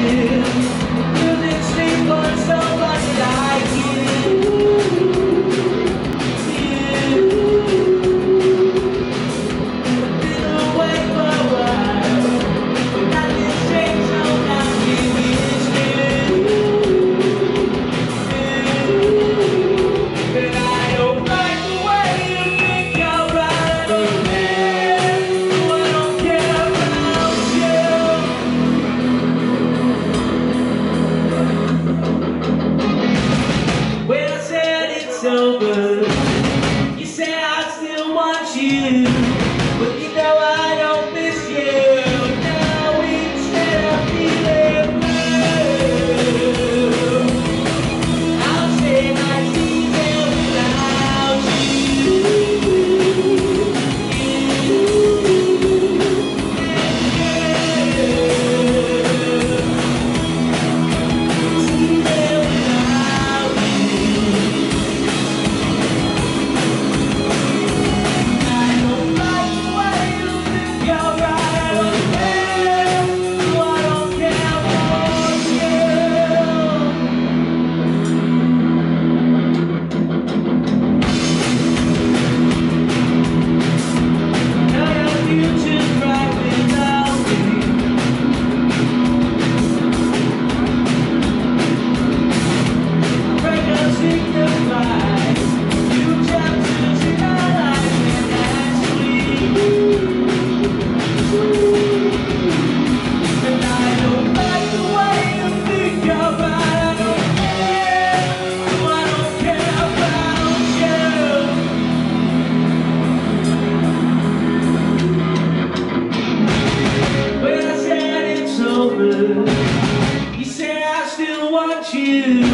Losing sleep on somebody like you. I've been away for a while, but nothing's changed, so now maybe it's you. And I don't like the way you think you're right on there, so I don't care about you. When I said it's over, you said I still want you, but you know I don't miss you. Now instead of feeling blue, I'll say nice things without you said I still want you.